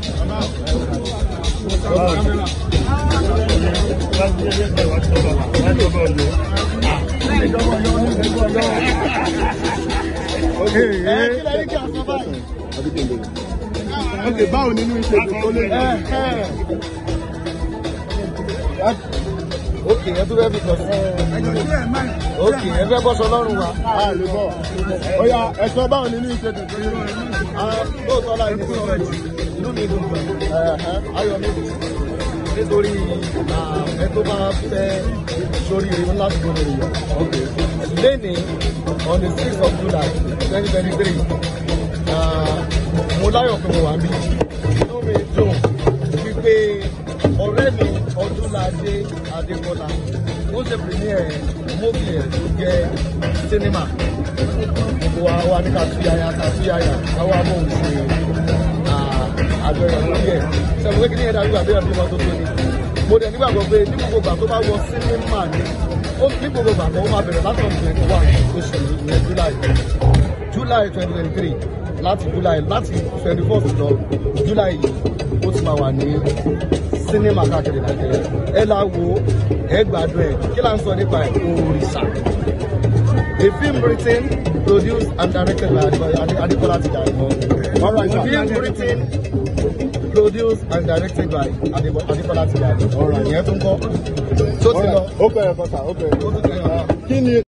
Okay, báwo nínú iṣẹ́ tó lè Okay, ẹ tún fẹ́ bí kọ́ sí. Okay, ẹ fẹ́ bọ́ sọ lọ́rùn wa. lè bọ̀. Ó yá, ẹ sọ báwo nínú iṣẹ́ tó lè lóòótọ́ láì ní sọ́ọ̀ inú mi dùn gan. Ayọ̀ mi dùn. Nítorí ẹ tó bá fẹ́ sórí irun láti gbọ́dọ̀ yọ. Lẹ́nìí, on the 6th of July 2023, mo láyọ̀ pé mo wà níbí. Inú mi dùn wípé ọ̀rẹ́ mi Ọdúnládé Adékọ́lá ó ṣe premier movie ẹ̀ tó jẹ́ sinimá. Gbogbo wa ní kàtúyàyà káwá bọ̀ ń ṣe àjọyọ̀ lórí ẹ̀. Ṣé mo kí ní ẹ̀dá wíwà bí ọdún tó tó ní? Mo dẹ̀ nígbàgbọ́ pé ní gbogbo ìgbà tó bá wọ sinimá ni ní gbogbo ìgbà kan ó máa bẹ̀rẹ̀ láti ọdún 21 oṣù ìyẹn July 2023 láti 21st lọ July yìí ó ti máa wà ní sinimá káàkiri Nàìjíríà. Ẹ la wo ẹ gbádùn ẹ kí là ń sọ nípa ẹ Orisa. A film written, produced and directed by Adekola Tijani. Film written, produced and directed by Adekola Tijani. Ìyẹn tó ń kọ́. Tó ti lọ. Ó bẹ̀rẹ̀ kọ́ta, ó bẹ̀rẹ̀. Ó ti lọ. Kí ni